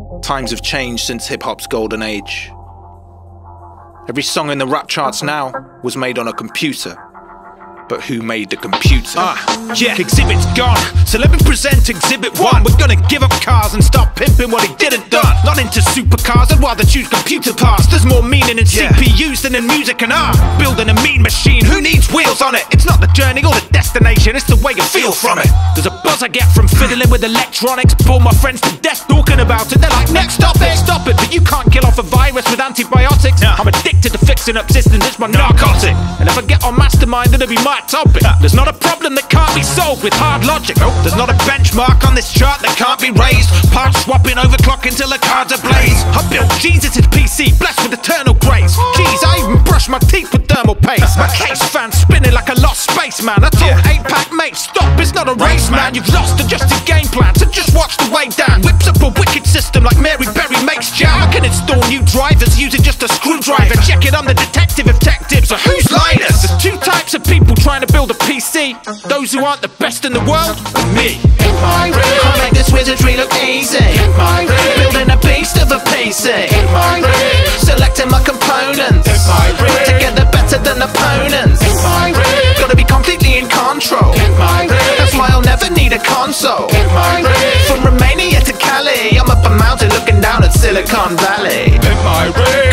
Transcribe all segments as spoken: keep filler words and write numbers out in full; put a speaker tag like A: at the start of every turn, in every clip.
A: Times have changed since hip-hop's golden age. Every song in the rap charts now was made on a computer. But who made the computer?
B: Ah, uh, yeah, Exhibit's gone. So let me present Exhibit one. We're gonna give up cars and start pimping what he didn't done. Not into supercars, I'd rather choose computer parts. There's more meaning in yeah. C P Us than in music and art. Building a mean machine, who needs wheels on it? It's not the journey or the destination, it's the way you feel from it. There's a buzz I get from fiddling with electronics. Bore my friends to death talking about it. They're like, next stop it, stop it. But you can't kill off a virus with antibiotics. Nah. I'm addicted to fixing up systems, it's my narcotic. And if I get on Mastermind, it'll be my topic. There's not a problem that can't be solved with hard logic. There's not a benchmark on this chart that can't be raised. Part swapping, overclocking till the cards are blazed. I built Jesus' P C, blessed with eternal grace. Jeez, I even brush my teeth with thermal paste. My case fan spinning like a lost spaceman. I told eight pack mates, stop, it's not a race, man. You've lost adjusted game plan, so just watch the way down. Whips up a wicked system like Mary Berry makes jam. I can install new drivers using just a screwdriver. Check it, I'm the detective of tech tips. So who's Linus? There's two types of people trying to build a P C. Those who aren't the best in the world, and me.
C: In my room, I make this wizardry look easy. In my room, building a beast of a P C. In my room, selecting my components. In my room, put together better than opponents. In my room, gotta be completely in control. In my room, that's why I'll never need a console. In my room, from Romania to Cali, I'm up a mountain looking down at Silicon Valley.
B: In my room,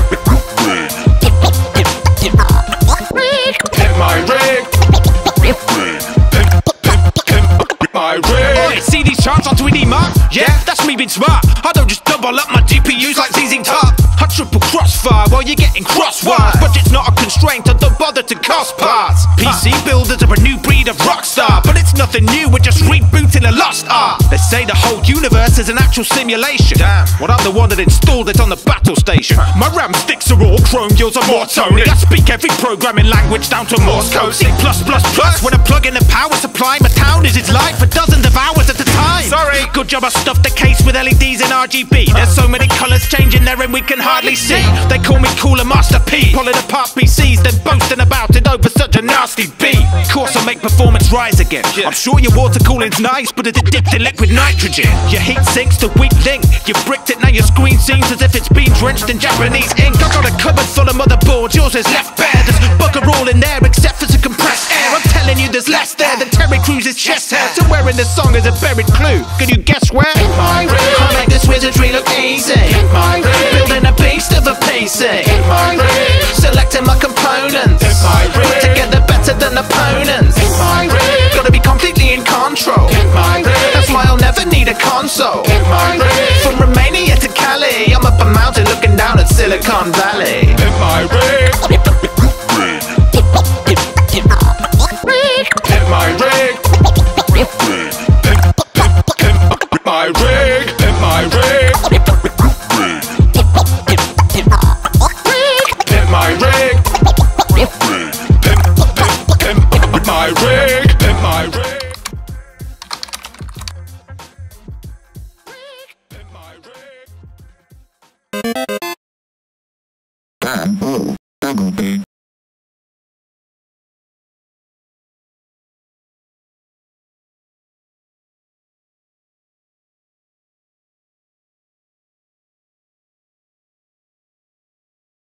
B: in my rig. My rig. Oi, see these charts on three D Mark? Yeah, that's me being smart. I don't just double up my G P Us like Z Z Top. I triple crossfire while you're getting crosswise. Budget's not a constraint, I don't bother to cost parts. P C builders are a new breed of rock star, but it's nothing new, we're just rebooting a lost art. They say the whole universe is an actual simulation. Damn, well I'm the one that installed it on the battle station. My RAM sticks are all chrome, gills are more Tony. I speak every programming language down to Morse code. C plus plus plus, when I plug in the power supply, my town is its life for dozens of hours at a time. Sorry, good job I stuffed the case with L E Ds and R G B. There's so many colours changing there and we can hardly see. They call me Cooler Master P, pulling apart P Cs, then boasting about it over such a nasty beat. Course I make performance rise again. I'm sure your water cooling's nice, but is it dipped in liquid nitrogen? Your heat sinks to weak link. You bricked it, now your screen seems as if it's been drenched in Japanese ink. I got a cupboard full of motherboards, yours is left bare. There's bugger all in there except for some compressed air. I'm telling you there's less there than Terry Crews's chest hair. Somewhere in the song is a buried clue. Can you guess where?
C: In my room, I make this wizardry look easy. In my room, building a beast of a P C. In my room, selecting my components. In my room, put together better than opponents. In my room, gotta be completely in control. In my room, that's why I'll never need a console. In my room, from Romania to Cali, I'm up a mountain looking down at Silicon Valley.
B: In my rig, in my rig, my rig, in my rig, in my rig, in my rig, in my rig.